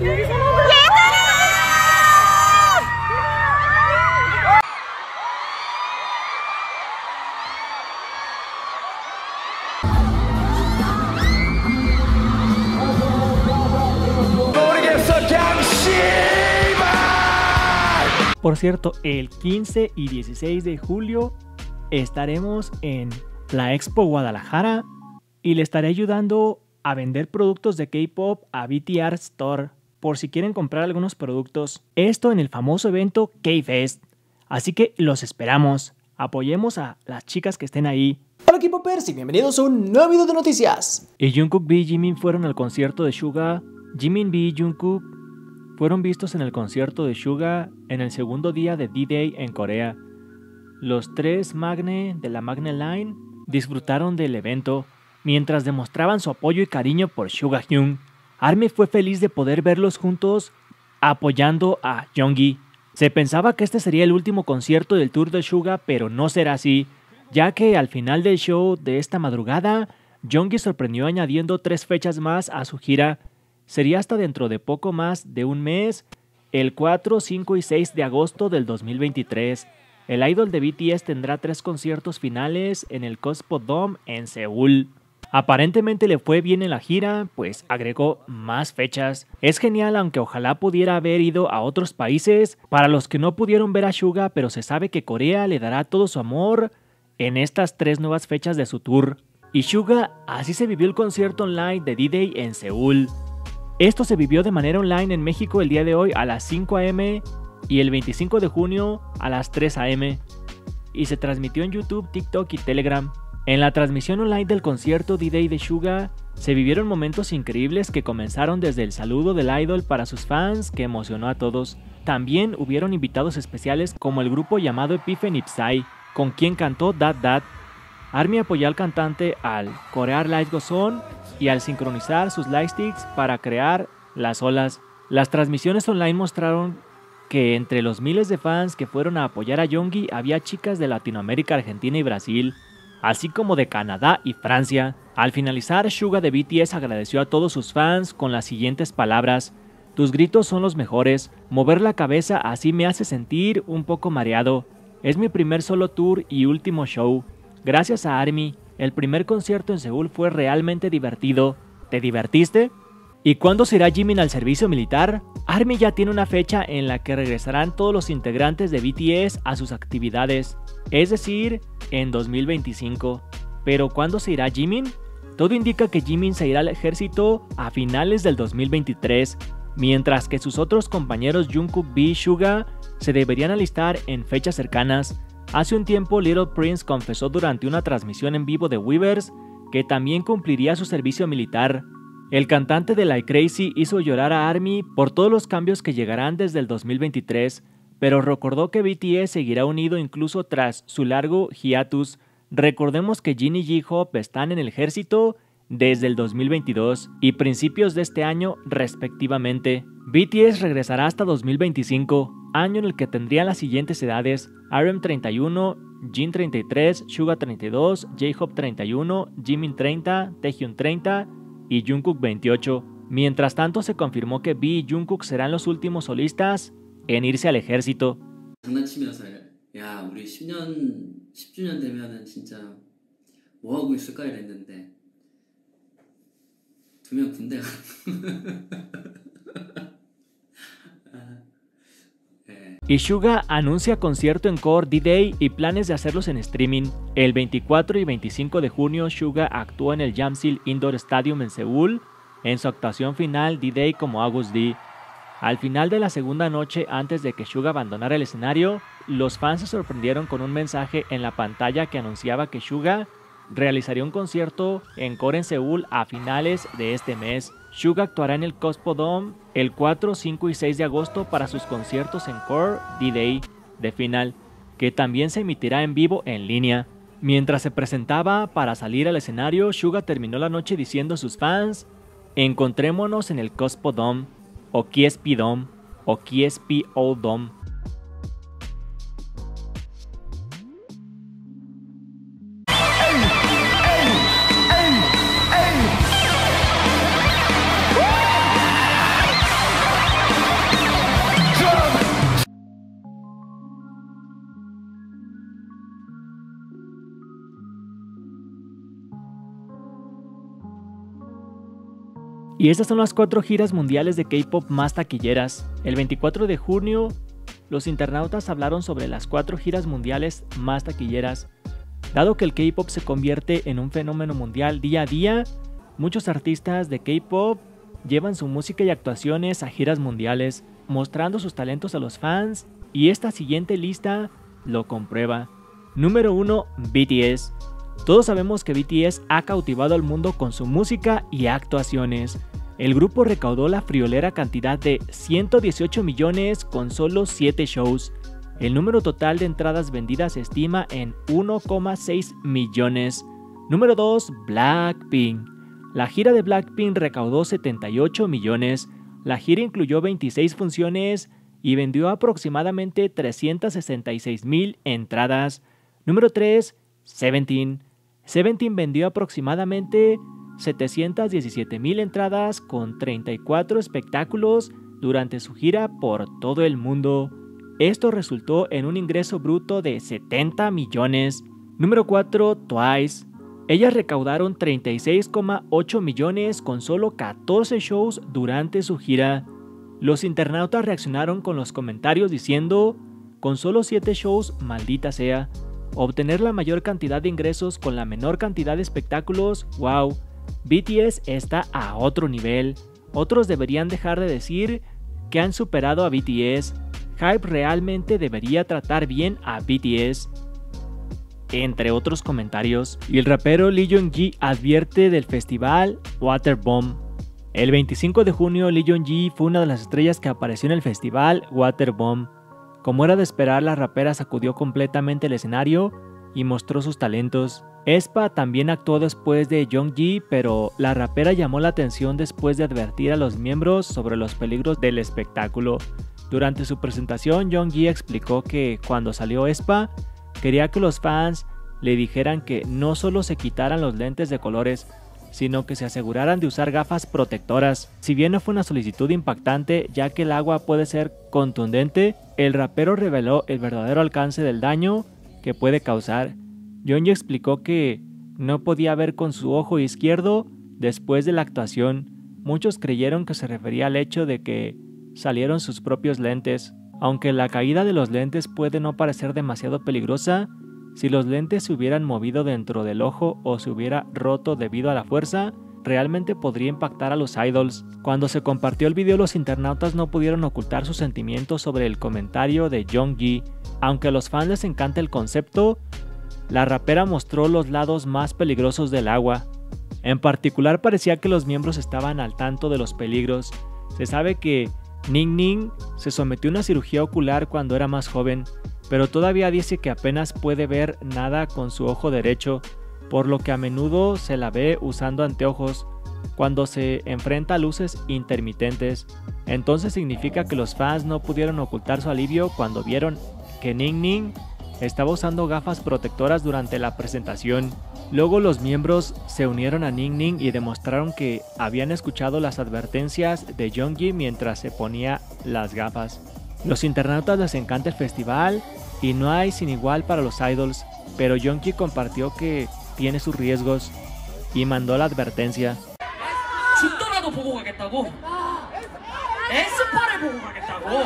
Por cierto, el 15 y 16 de julio estaremos en la Expo Guadalajara y le estaré ayudando a vender productos de K-Pop a BTR Store por si quieren comprar algunos productos. Esto en el famoso evento K-Fest. Así que los esperamos. Apoyemos a las chicas que estén ahí. Hola K-Popers y bienvenidos a un nuevo video de noticias. Y Jungkook B y Jimin fueron al concierto de Suga. Jimin B y Jungkook fueron vistos en el concierto de Suga en el segundo día de D-Day en Corea. Los tres Magne de la Magne Line disfrutaron del evento mientras demostraban su apoyo y cariño por Suga Hyun. ARMY fue feliz de poder verlos juntos apoyando a Yoongi. Se pensaba que este sería el último concierto del tour de Suga, pero no será así, ya que al final del show de esta madrugada, Yoongi sorprendió añadiendo 3 fechas más a su gira. Sería hasta dentro de poco más de un mes, el 4, 5 y 6 de agosto del 2023. El idol de BTS tendrá 3 conciertos finales en el Cosmo Dome en Seúl. Aparentemente le fue bien en la gira, pues agregó más fechas. Es genial, aunque ojalá pudiera haber ido a otros países. Para los que no pudieron ver a Suga, pero se sabe que Corea le dará todo su amor en estas 3 nuevas fechas de su tour. Y Suga, así se vivió el concierto online de D-Day en Seúl. Esto se vivió de manera online en México el día de hoy a las 5 am y el 25 de junio a las 3 am. Y se transmitió en YouTube, TikTok y Telegram. En la transmisión online del concierto D-Day de Suga, se vivieron momentos increíbles que comenzaron desde el saludo del idol para sus fans, que emocionó a todos. También hubieron invitados especiales como el grupo llamado Epiphany Psy, con quien cantó Dat Dat. ARMY apoyó al cantante al corear Light Goes On y al sincronizar sus lightsticks para crear las olas. Las transmisiones online mostraron que entre los miles de fans que fueron a apoyar a Yoongi había chicas de Latinoamérica, Argentina y Brasil, así como de Canadá y Francia. Al finalizar, Suga de BTS agradeció a todos sus fans con las siguientes palabras: "Tus gritos son los mejores, mover la cabeza así me hace sentir un poco mareado. Es mi primer solo tour y último show. Gracias a ARMY, el primer concierto en Seúl fue realmente divertido. ¿Te divertiste? ¿Y cuándo se irá Jimin al servicio militar? ARMY ya tiene una fecha en la que regresarán todos los integrantes de BTS a sus actividades, es decir, en 2025. ¿Pero cuándo se irá Jimin? Todo indica que Jimin se irá al ejército a finales del 2023, mientras que sus otros compañeros Jungkook B y Suga se deberían alistar en fechas cercanas. Hace un tiempo Little Prince confesó durante una transmisión en vivo de Weverse que también cumpliría su servicio militar. El cantante de Like Crazy hizo llorar a ARMY por todos los cambios que llegarán desde el 2023, pero recordó que BTS seguirá unido incluso tras su largo hiatus. Recordemos que Jin y J-Hope están en el ejército desde el 2022 y principios de este año respectivamente. BTS regresará hasta 2025, año en el que tendrían las siguientes edades: RM 31, Jin 33, Suga 32, J-Hope 31, Jimin 30, Taehyun 30 y Jungkook 28. Mientras tanto, se confirmó que V y Jungkook serán los últimos solistas en irse al ejército. 장난치면서 야, 우리 10주년 되면은 진짜 뭐 하고 있을까 이랬는데 2명 군대 Y Suga anuncia concierto en Core D-Day y planes de hacerlos en streaming. El 24 y 25 de junio, Suga actuó en el Jamsil Indoor Stadium en Seúl, en su actuación final D-Day como August D. Al final de la segunda noche, antes de que Suga abandonara el escenario, los fans se sorprendieron con un mensaje en la pantalla que anunciaba que Suga realizaría un concierto en Core en Seúl a finales de este mes. Suga actuará en el Cosmo Dome el 4, 5 y 6 de agosto para sus conciertos en Core D-Day de final, que también se emitirá en vivo en línea. Mientras se presentaba para salir al escenario, Suga terminó la noche diciendo a sus fans: "Encontrémonos en el Cosmo Dome, o KSP Dome, o KSP Old Dome". Y estas son las 4 giras mundiales de K-pop más taquilleras. El 24 de junio, los internautas hablaron sobre las 4 giras mundiales más taquilleras. Dado que el K-pop se convierte en un fenómeno mundial día a día, muchos artistas de K-pop llevan su música y actuaciones a giras mundiales, mostrando sus talentos a los fans, y esta siguiente lista lo comprueba. Número 1. BTS. Todos sabemos que BTS ha cautivado al mundo con su música y actuaciones. El grupo recaudó la friolera cantidad de 118 millones con solo 7 shows. El número total de entradas vendidas se estima en 1,6 millones. Número 2. Blackpink. La gira de Blackpink recaudó 78 millones. La gira incluyó 26 funciones y vendió aproximadamente 366,000 entradas. Número 3. Seventeen. Seventeen vendió aproximadamente 717,000 entradas con 34 espectáculos durante su gira por todo el mundo. Esto resultó en un ingreso bruto de 70 millones. Número 4. Twice. Ellas recaudaron 36,8 millones con solo 14 shows durante su gira. Los internautas reaccionaron con los comentarios diciendo: con solo 7 shows, maldita sea. Obtener la mayor cantidad de ingresos con la menor cantidad de espectáculos, wow. BTS está a otro nivel. Otros deberían dejar de decir que han superado a BTS. Hype realmente debería tratar bien a BTS. Entre otros comentarios. Y el rapero Lee Young-gi advierte del festival Waterbomb. El 25 de junio, Lee Young-gi fue una de las estrellas que apareció en el festival Waterbomb. Como era de esperar, la rapera sacudió completamente el escenario y mostró sus talentos. aespa también actuó después de Young-gi, pero la rapera llamó la atención después de advertir a los miembros sobre los peligros del espectáculo. Durante su presentación, Young-gi explicó que cuando salió aespa, quería que los fans le dijeran que no solo se quitaran los lentes de colores, sino que se aseguraran de usar gafas protectoras. Si bien no fue una solicitud impactante, ya que el agua puede ser contundente, el rapero reveló el verdadero alcance del daño que puede causar. Young-gi explicó que no podía ver con su ojo izquierdo después de la actuación. Muchos creyeron que se refería al hecho de que salieron sus propios lentes. Aunque la caída de los lentes puede no parecer demasiado peligrosa, si los lentes se hubieran movido dentro del ojo o se hubiera roto debido a la fuerza, realmente podría impactar a los idols. Cuando se compartió el video, los internautas no pudieron ocultar sus sentimientos sobre el comentario de Young-gi. Aunque a los fans les encanta el concepto, la rapera mostró los lados más peligrosos del agua. En particular, parecía que los miembros estaban al tanto de los peligros. Se sabe que Ning Ning se sometió a una cirugía ocular cuando era más joven, pero todavía dice que apenas puede ver nada con su ojo derecho, por lo que a menudo se la ve usando anteojos cuando se enfrenta a luces intermitentes. Entonces significa que los fans no pudieron ocultar su alivio cuando vieron que Ning Ning estaba usando gafas protectoras durante la presentación. Luego los miembros se unieron a Ning Ning y demostraron que habían escuchado las advertencias de Young-gi mientras se ponía las gafas. Los internautas les encanta el festival y no hay sin igual para los idols, pero Young-gi compartió que tiene sus riesgos y mandó la advertencia. 죽더라도 보고 가겠다고? 에스파를 보고 가겠다고?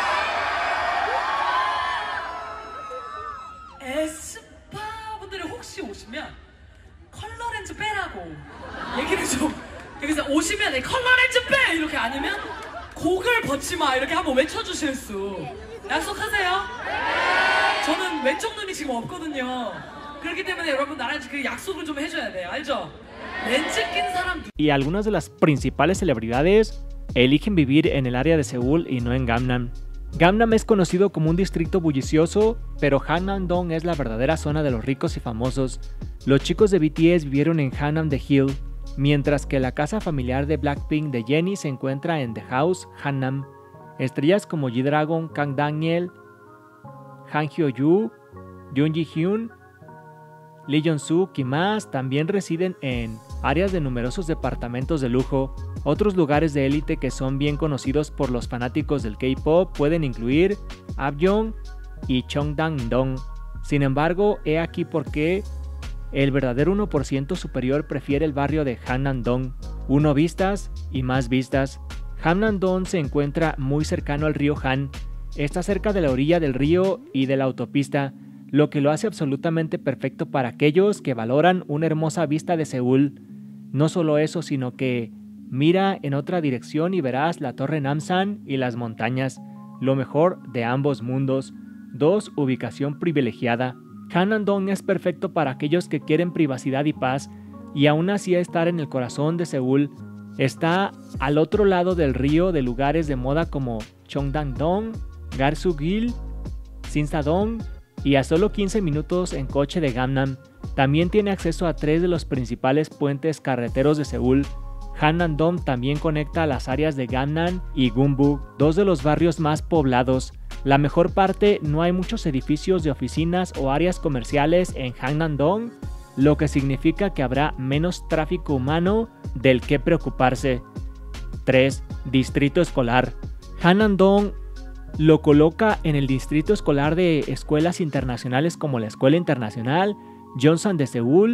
에스파분들이 혹시 오시면 컬러 렌즈 빼라고 얘기를 좀 여기서 오시면 컬러 렌즈 빼! 이렇게 아니면 곡을 벗지 마 이렇게 한번 외쳐주실 수 약속하세요? 저는 왼쪽 눈이 지금 없거든요. 그렇기 때문에 여러분 나랑 그 약속을 좀 해줘야 돼요. 알죠? 렌즈 낀 사람. Y algunas de las principales celebridades eligen vivir en el área de Seúl y no en Gangnam. Gangnam es conocido como un distrito bullicioso, pero Hanam-dong es la verdadera zona de los ricos y famosos. Los chicos de BTS vivieron en Hanam The Hill, mientras que la casa familiar de Blackpink de Jennie se encuentra en The House, Hanam. Estrellas como G-Dragon, Kang Daniel, Han Hyo-yoo, Jung Ji-hyun, Lee Jong-suk y más también residen en áreas de numerosos departamentos de lujo. Otros lugares de élite que son bien conocidos por los fanáticos del K-pop pueden incluir Abyeong y Cheongdam-dong. Sin embargo, he aquí por qué el verdadero 1% superior prefiere el barrio de Hamnam-dong. 1 vistas y más vistas. Hamnam-dong se encuentra muy cercano al río Han. Está cerca de la orilla del río y de la autopista, lo que lo hace absolutamente perfecto para aquellos que valoran una hermosa vista de Seúl. No solo eso, sino que mira en otra dirección y verás la torre Namsan y las montañas, lo mejor de ambos mundos. 2. Ubicación privilegiada. Hamnam-dong es perfecto para aquellos que quieren privacidad y paz, y aún así estar en el corazón de Seúl. Está al otro lado del río de lugares de moda como Cheongdam-dong, Garsuk-il, Sinsa-dong y a solo 15 minutos en coche de Gangnam. También tiene acceso a 3 de los principales puentes carreteros de Seúl. Hamnam-dong también conecta a las áreas de Gangnam y Gunbu, 2 de los barrios más poblados. La mejor parte, no hay muchos edificios de oficinas o áreas comerciales en Hamnam-dong, lo que significa que habrá menos tráfico humano del que preocuparse. 3. Distrito escolar. Hamnam-dong lo coloca en el distrito escolar de escuelas internacionales como la Escuela Internacional Johnson de Seúl,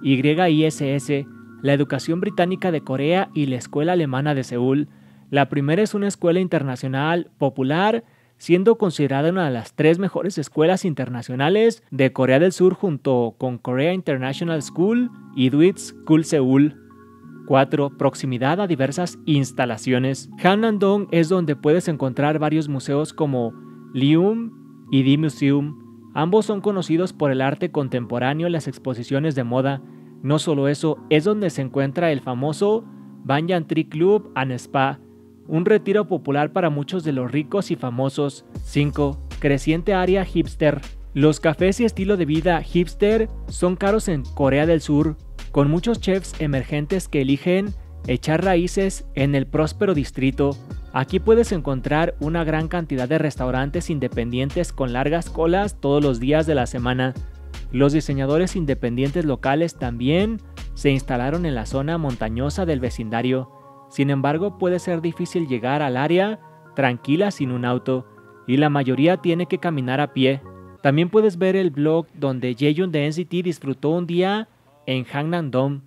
YISS, la Educación Británica de Corea y la Escuela Alemana de Seúl. La primera es una escuela internacional popular, siendo considerada una de las 3 mejores escuelas internacionales de Corea del Sur junto con Korea International School y Dwight School Seúl. 4. Proximidad a diversas instalaciones. Hamnam-dong es donde puedes encontrar varios museos como Lium y D Museum. Ambos son conocidos por el arte contemporáneo y las exposiciones de moda. No solo eso, es donde se encuentra el famoso Banyan Tree Club and Spa, un retiro popular para muchos de los ricos y famosos. 5. Creciente área hipster. Los cafés y estilo de vida hipster son caros en Corea del Sur, con muchos chefs emergentes que eligen echar raíces en el próspero distrito. Aquí puedes encontrar una gran cantidad de restaurantes independientes con largas colas todos los días de la semana. Los diseñadores independientes locales también se instalaron en la zona montañosa del vecindario. Sin embargo, puede ser difícil llegar al área tranquila sin un auto, y la mayoría tiene que caminar a pie. También puedes ver el blog donde Jaehyun de NCT disfrutó un día en Hamnam-dong.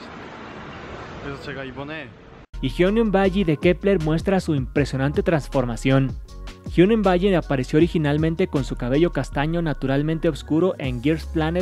Y Hyunwoo Bayi de Kep1er muestra su impresionante transformación. Hyunwoo Bayi apareció originalmente con su cabello castaño naturalmente oscuro en Girls Planet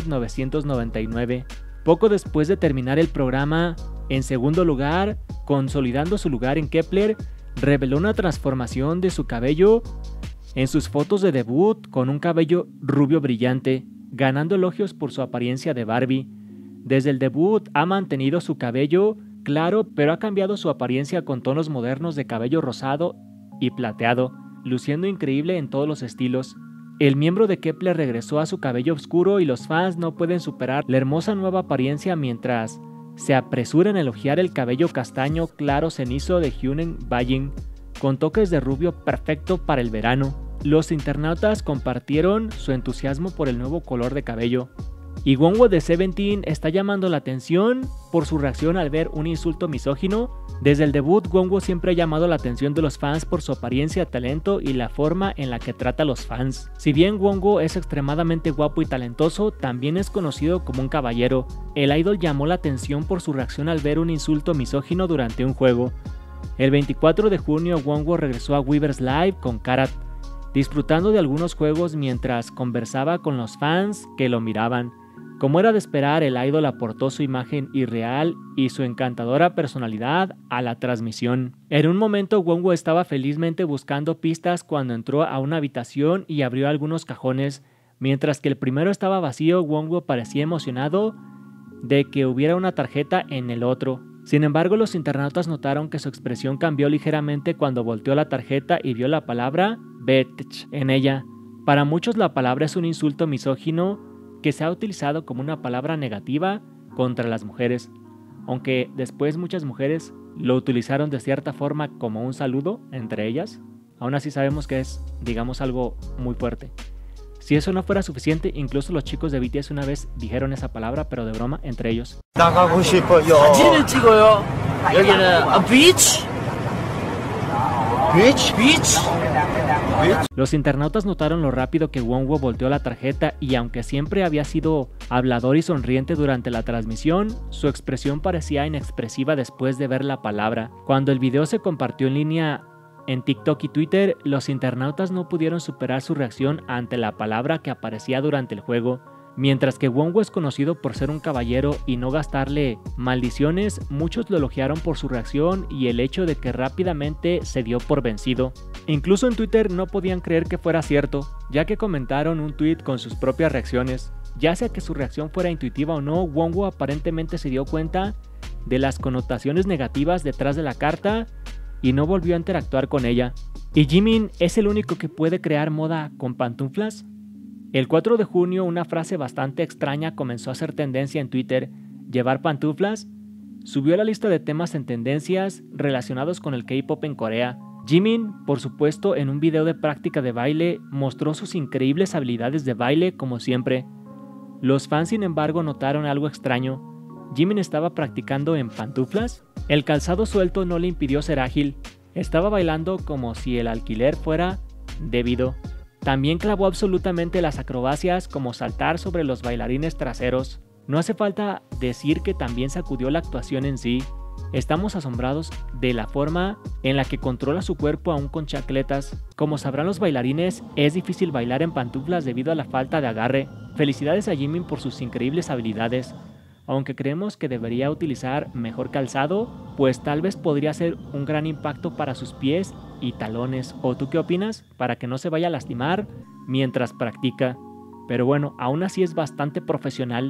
999. Poco después de terminar el programa, en segundo lugar, consolidando su lugar en Kep1er, reveló una transformación de su cabello en sus fotos de debut con un cabello rubio brillante, ganando elogios por su apariencia de Barbie. Desde el debut ha mantenido su cabello claro, pero ha cambiado su apariencia con tonos modernos de cabello rosado y plateado, luciendo increíble en todos los estilos. El miembro de Kep1er regresó a su cabello oscuro y los fans no pueden superar la hermosa nueva apariencia mientras se apresuran a elogiar el cabello castaño claro cenizo de Hyunwoo Bayi, con toques de rubio perfecto para el verano. Los internautas compartieron su entusiasmo por el nuevo color de cabello. Y Wonwo de Seventeen está llamando la atención por su reacción al ver un insulto misógino. Desde el debut, Wonwo siempre ha llamado la atención de los fans por su apariencia, talento y la forma en la que trata a los fans. Si bien Wonwo es extremadamente guapo y talentoso, también es conocido como un caballero. El idol llamó la atención por su reacción al ver un insulto misógino durante un juego. El 24 de junio, Wonwo regresó a Weverse Live con Karat, disfrutando de algunos juegos mientras conversaba con los fans que lo miraban. Como era de esperar, el idol aportó su imagen irreal y su encantadora personalidad a la transmisión. En un momento, Wonwo estaba felizmente buscando pistas cuando entró a una habitación y abrió algunos cajones. Mientras que el primero estaba vacío, Wonwo parecía emocionado de que hubiera una tarjeta en el otro. Sin embargo, los internautas notaron que su expresión cambió ligeramente cuando volteó la tarjeta y vio la palabra bitch en ella. Para muchos, la palabra es un insulto misógino que se ha utilizado como una palabra negativa contra las mujeres, aunque después muchas mujeres lo utilizaron de cierta forma como un saludo entre ellas. Aún así sabemos que es, digamos, algo muy fuerte. Si eso no fuera suficiente, incluso los chicos de BTS una vez dijeron esa palabra, pero de broma, entre ellos. 나가고 싶어요. 사진을 찍어요. 여기는 beach. Beach? Beach. Los internautas notaron lo rápido que Wonwo volteó la tarjeta y aunque siempre había sido hablador y sonriente durante la transmisión, su expresión parecía inexpresiva después de ver la palabra. Cuando el video se compartió en línea en TikTok y Twitter, los internautas no pudieron superar su reacción ante la palabra que aparecía durante el juego. Mientras que Wonwo es conocido por ser un caballero y no gastarle maldiciones, muchos lo elogiaron por su reacción y el hecho de que rápidamente se dio por vencido. Incluso en Twitter no podían creer que fuera cierto, ya que comentaron un tweet con sus propias reacciones. Ya sea que su reacción fuera intuitiva o no, Wonwo aparentemente se dio cuenta de las connotaciones negativas detrás de la carta y no volvió a interactuar con ella. ¿Y Jimin es el único que puede crear moda con pantuflas? El 4 de junio una frase bastante extraña comenzó a hacer tendencia en Twitter: ¿llevar pantuflas? Subió a la lista de temas en tendencias relacionados con el K-pop en Corea. Jimin, por supuesto, en un video de práctica de baile, mostró sus increíbles habilidades de baile como siempre. Los fans, sin embargo, notaron algo extraño. ¿Jimin estaba practicando en pantuflas? El calzado suelto no le impidió ser ágil. Estaba bailando como si el alquiler fuera debido. También clavó absolutamente las acrobacias como saltar sobre los bailarines traseros. No hace falta decir que también sacudió la actuación en sí. Estamos asombrados de la forma en la que controla su cuerpo aún con chancletas. Como sabrán los bailarines, es difícil bailar en pantuflas debido a la falta de agarre. Felicidades a Jimin por sus increíbles habilidades. Aunque creemos que debería utilizar mejor calzado, pues tal vez podría ser un gran impacto para sus pies y talones. ¿O tú qué opinas? Para que no se vaya a lastimar mientras practica. Pero bueno, aún así es bastante profesional.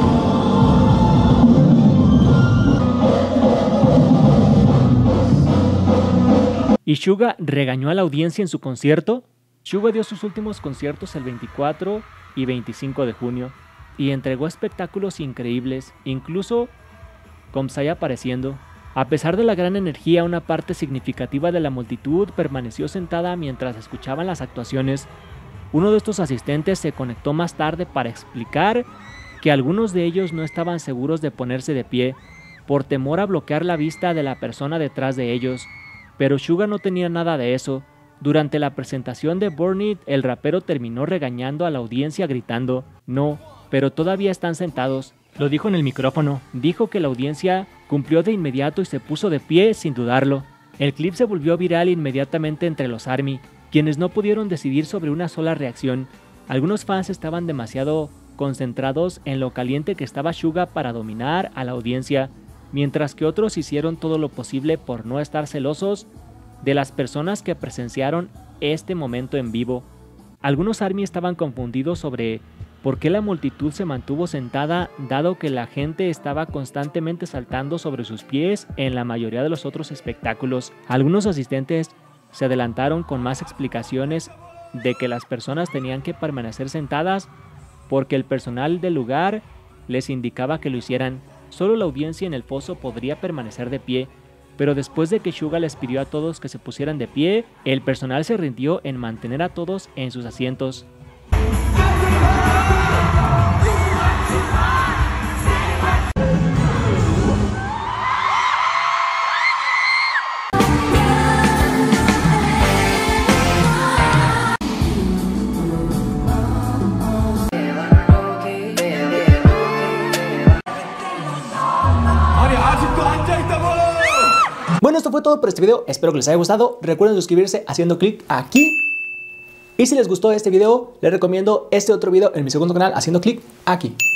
¿Y Suga regañó a la audiencia en su concierto? Suga dio sus últimos conciertos el 24 y 25 de junio. Y entregó espectáculos increíbles, incluso con Psy apareciendo. A pesar de la gran energía, una parte significativa de la multitud permaneció sentada mientras escuchaban las actuaciones. Uno de estos asistentes se conectó más tarde para explicar que algunos de ellos no estaban seguros de ponerse de pie, por temor a bloquear la vista de la persona detrás de ellos. Pero Suga no tenía nada de eso. Durante la presentación de Burn It, el rapero terminó regañando a la audiencia gritando: "No, pero todavía están sentados". Lo dijo en el micrófono. Dijo que la audiencia cumplió de inmediato y se puso de pie sin dudarlo. El clip se volvió viral inmediatamente entre los ARMY, quienes no pudieron decidir sobre una sola reacción. Algunos fans estaban demasiado concentrados en lo caliente que estaba Suga para dominar a la audiencia, mientras que otros hicieron todo lo posible por no estar celosos de las personas que presenciaron este momento en vivo. Algunos ARMY estaban confundidos sobre por qué la multitud se mantuvo sentada, dado que la gente estaba constantemente saltando sobre sus pies en la mayoría de los otros espectáculos. Algunos asistentes se adelantaron con más explicaciones de que las personas tenían que permanecer sentadas porque el personal del lugar les indicaba que lo hicieran. Solo la audiencia en el foso podría permanecer de pie. Pero después de que Suga les pidió a todos que se pusieran de pie, el personal se rindió en mantener a todos en sus asientos. Bueno, esto fue todo por este video, espero que les haya gustado. Recuerden suscribirse haciendo clic aquí. Y si les gustó este video, les recomiendo este otro video en mi segundo canal haciendo clic aquí.